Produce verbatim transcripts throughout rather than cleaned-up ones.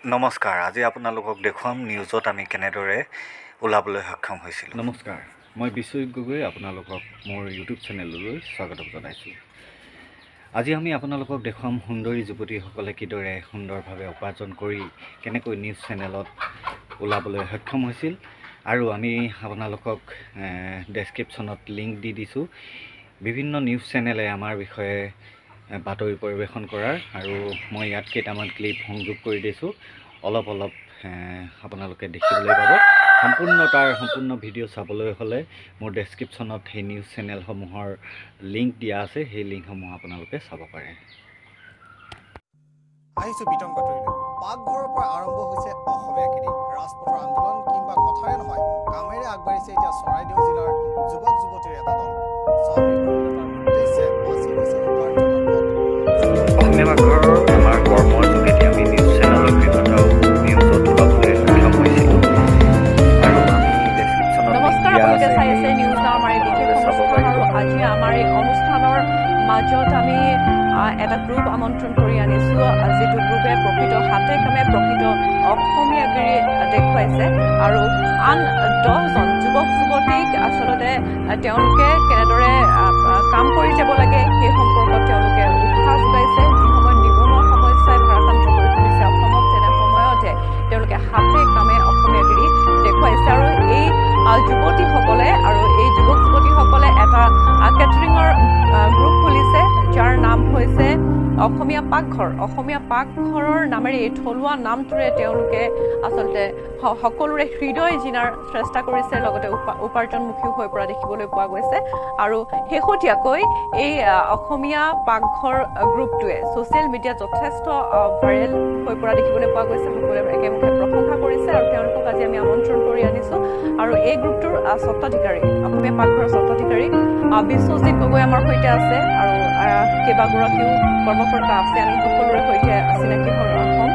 নমস্কাৰ, আজি আপোনালোকক দেখুৱাম নিউজত আমি কেনেদৰে ওলাবলৈ সক্ষম হৈছিলোঁ। নমস্কাৰ, মই বিশ্বজিৎ গগৈ আপোনালোকক মোৰ ইউটিউব চেনেললৈ স্বাগতম জনাইছোঁ। আজি আমি আপোনালোকক দেখুৱাম সুন্দৰী যুৱতীসকলে কিদৰে সুন্দৰভাৱে উপাৰ্জন কৰি কেনেকৈ নিউজ চেনেলত ওলাবলৈ সক্ষম হৈছিল, আৰু আমি আপোনালোকক ডেছক্ৰিপশ্যনত লিংক দি দিছোঁ বিভিন্ন নিউজ চেনেলে আমাৰ বিষয়ে বাতৰি পৰিৱেশন কৰাৰ, আৰু মই ইয়াত কেইটামান ক্লিপ সংযোগ কৰি দিছোঁ। অলপ অলপ আপোনালোকে দেখিবলৈ পাব। সম্পূৰ্ণ তাৰ সম্পূৰ্ণ ভিডিঅ' চাবলৈ হ'লে মোৰ ডেছক্ৰিপশ্যনত সেই নিউজ চেনেলসমূহৰ লিংক দিয়া আছে, সেই লিংকসমূহ আপোনালোকে চাব পাৰে। আহিছোঁ বিতং বাতৰিলৈ। পাকঘৰৰ পৰা আৰম্ভ হৈছে অসমীয়া খেতি। ৰাজপথৰ আন্দোলন কিংবা কথাৰে নহয়, কামেৰে আগবাঢ়িছে এতিয়া চৰাইদেউ জিলাৰ যুৱক যুৱতীৰ এটা দল। স্বনিৰ্ভৰশীলতাৰ উদ্দেশ্যে বাছি লৈছে উপাৰ্জনৰ পথ। অসমীয়া পাকঘৰৰ আমাৰ কৰ্মৰ যোগেদি আমি নিউজ চেনেলৰ কেইবাটাও নিউজত ওলাবলৈ সক্ষম হৈছিলোঁ, আৰু আমি ডেছক্ৰিপশ্যনত লিংক দিয়া আছে, চাই আছে নিউজ নাও আমাৰ এই বিশেষ অনুষ্ঠান। আৰু আজি আমাৰ এই অনুষ্ঠানৰ মাজত আমি এটা গ্ৰুপ আমন্ত্ৰণ কৰি আনিছোঁ, যিটো গ্ৰুপে প্ৰকৃত হাতে কামে প্ৰকৃত অসমীয়াগিৰি দেখুৱাইছে, আৰু আন দহজন যুৱক যুৱতীক আচলতে তেওঁলোকে কেনেদৰে কাম কৰি যাব লাগে সেই সম্পৰ্কত তেওঁলোকে উৎসাহ যোগাইছে। যি সময়ত নিবনুৱা সমস্যাই ভাৰাক্ৰান্ত কৰি তুলিছে অসমত, তেনে সময়তে তেওঁলোকে হাতে কামে অসমীয়াগিৰি দেখুৱাইছে। আৰু এই যুৱতীসকলে আৰু এই যুৱক যুৱতীসকলে এটা কেটাৰিঙৰ গ্ৰুপ খুলিছে, যাৰ নাম হৈছে অসমীয়া পাকঘৰ। অসমীয়া পাকঘৰৰ নামেৰে এই থলুৱা নামটোৰে তেওঁলোকে আচলতে সকলোৰে হৃদয় জিনাৰ চেষ্টা কৰিছে, লগতে উপাৰ্জনমুখী হৈ পৰা দেখিবলৈ পোৱা গৈছে। আৰু শেহতীয়াকৈ এই অসমীয়া পাকঘৰ গ্ৰুপটোৱে ছ'চিয়েল মিডিয়াত যথেষ্ট ভাইৰেল হৈ পৰা দেখিবলৈ পোৱা গৈছে। সকলোৱে একেমুখে প্ৰশংসা কৰিছে, আৰু তেওঁলোকক আজি আমি আমন্ত্ৰণ কৰি আনিছোঁ। আৰু এই গ্ৰুপটোৰ স্বত্বাধিকাৰী, অসমীয়া পাকঘৰৰ স্বত্বাধিকাৰী বিশ্বজিৎ গগৈ আমাৰ সৈতে আছে, আৰু কেইবাগৰাকীও কৰ্মকৰ্তা আছে। আমি সকলোৰে সৈতে চিনাকি হ'ম।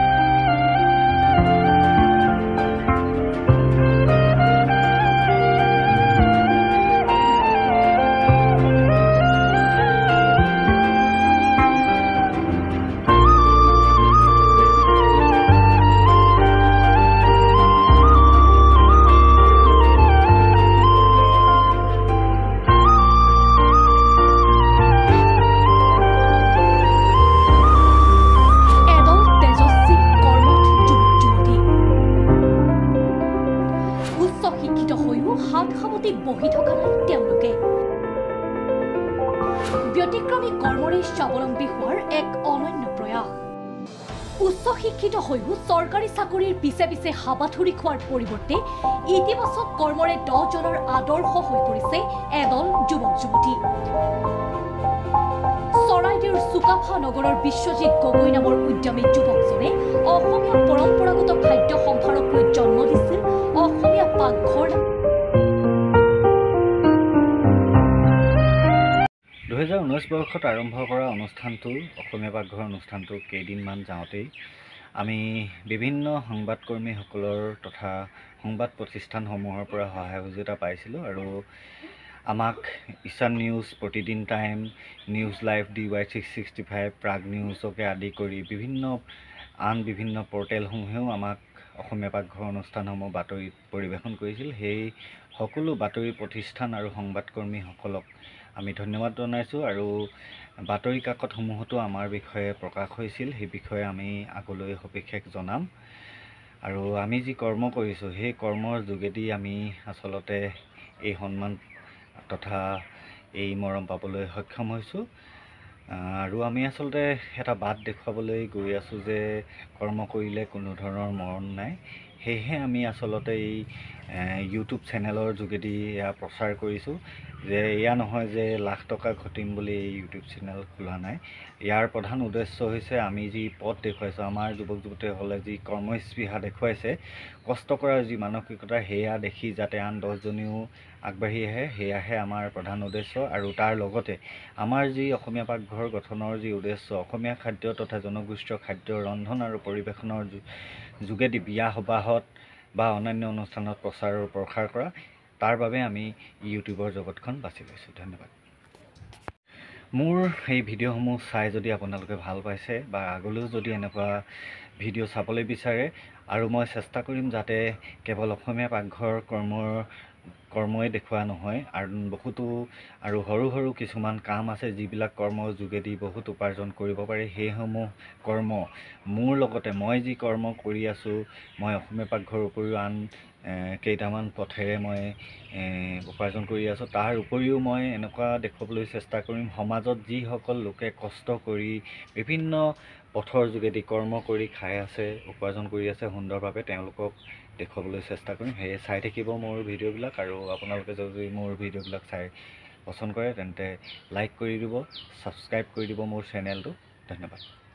বহি থকা নাই তেওঁলোকে। ব্যতিক্ৰমী কৰ্মৰে স্বাৱলম্বী হোৱাৰ এক অনন্য প্ৰয়াস। উচ্চ শিক্ষিত হৈও চৰকাৰী চাকৰিৰ পিছে পিছে হাবাথুৰি খোৱাৰ পৰিৱৰ্তে ইতিবাচক কৰ্মৰে দহজনৰ আদৰ্শ হৈ পৰিছে এদল যুৱক যুৱতী। চৰাইদেউৰ চুকাফা নগৰৰ বিশ্বজিৎ গগৈ নামৰ উদ্যমী যুৱকজনে অসমীয়া পৰম্পৰাগত খাদ্য সম্ভাৰক লৈ জন্ম দিছিল অসমীয়া পাকঘৰ। দুহেজাৰ ঊনৈছ বৰ্ষত আৰম্ভ কৰা অনুষ্ঠানটো, অসমীয়া পাকঘৰ অনুষ্ঠানটো কেইদিনমান যাওঁতেই আমি বিভিন্ন সংবাদকৰ্মীসকলৰ তথা সংবাদ প্ৰতিষ্ঠানসমূহৰ পৰা সহায় সহযোগিতা পাইছিলোঁ, আৰু আমাক Ishan news, Pratidin time, news live, D Y six sixty five, Prag নিউজকে আদি কৰি বিভিন্ন আন বিভিন্ন পৰ্টেলসমূহেও আমাক অসমীয়া পাকঘৰ অনুষ্ঠানসমূহ বাতৰিত পৰিৱেশন কৰিছিল। সেই সকলো বাতৰি প্ৰতিষ্ঠান আৰু সংবাদকৰ্মীসকলক আমি ধন্যবাদ জনাইছোঁ, আৰু বাতৰি কাকতসমূহতো আমাৰ বিষয়ে প্ৰকাশ হৈছিল। সেই বিষয়ে আমি আগলৈ সবিশেষ জনাম। আৰু আমি যি কৰ্ম কৰিছোঁ, সেই কৰ্মৰ যোগেদি আমি আচলতে এই সন্মান তথা এই মৰম পাবলৈ সক্ষম হৈছোঁ। আৰু আমি আচলতে এটা বাট দেখুৱাবলৈ গৈ আছোঁ যে কৰ্ম কৰিলে কোনো ধৰণৰ মৰণ নাই। সেয়েহে আমি আচলতে এই ইউটিউব চেনেলৰ যোগেদি এয়া প্ৰচাৰ কৰিছোঁ যে এয়া নহয় যে লাখ টকা ঘটিম বুলি এই ইউটিউব চেনেল খোলা নাই। ইয়াৰ প্ৰধান উদ্দেশ্য হৈছে আমি যি পথ দেখুৱাইছোঁ, আমাৰ যুৱক যুৱতীসকলে যি কৰ্মস্পৃহা দেখুৱাইছে, কষ্ট কৰাৰ যি মানসিকতা, সেয়া দেখি যাতে আন দহজনেও আগবাঢ়ি আহে, সেয়াহে আমাৰ প্ৰধান উদ্দেশ্য। আৰু তাৰ লগতে আমাৰ যি অসমীয়া পাকঘৰ গঠনৰ যি উদ্দেশ্য, অসমীয়া খাদ্য তথা জনগোষ্ঠীয় খাদ্য ৰন্ধন আৰু পৰিৱেশনৰ যোগেদি বিয়া সবাহত বা অন্যান্য অনুষ্ঠানত প্ৰচাৰ আৰু প্ৰসাৰ কৰা, তাৰ বাবে আমি ইউটিউবৰ জগতখন বাছি লৈছোঁ। ধন্যবাদ। মোৰ এই ভিডিঅ'সমূহ চাই যদি আপোনালোকে ভাল পাইছে বা আগলৈও যদি এনেকুৱা ভিডিঅ' চাবলৈ বিচাৰে আৰু মই চেষ্টা কৰিম যাতে কেৱল অসমীয়া পাকঘৰ কৰ্মৰ কৰ্মই দেখুওৱা নহয় আৰু বহুতো আৰু সৰু সৰু কিছুমান কাম আছে যিবিলাক কৰ্মৰ যোগেদি বহুত উপাৰ্জন কৰিব পাৰি। সেইসমূহ কৰ্ম মোৰ লগতে মই যি কৰ্ম কৰি আছোঁ, মই অসমীয়া পাকঘৰৰ উপৰিও আন কেইটামান পথেৰে মই উপাৰ্জন কৰি আছোঁ। তাৰ উপৰিও মই এনেকুৱা দেখুৱাবলৈ চেষ্টা কৰিম সমাজত যিসকল লোকে কষ্ট কৰি বিভিন্ন পথৰ যোগেদি কৰ্ম কৰি খাই আছে, উপাৰ্জন কৰি আছে সুন্দৰভাৱে, তেওঁলোকক দেখুৱাবলৈ চেষ্টা কৰিম। সেয়ে চাই থাকিব মোৰ ভিডিঅ'বিলাক আৰু আপোনালোকে যদি মোৰ ভিডিঅ'বিলাক চাই পচন্দ কৰে তেন্তে লাইক কৰি দিব, ছাবস্ক্ৰাইব কৰি দিব মোৰ চেনেলটো। ধন্যবাদ।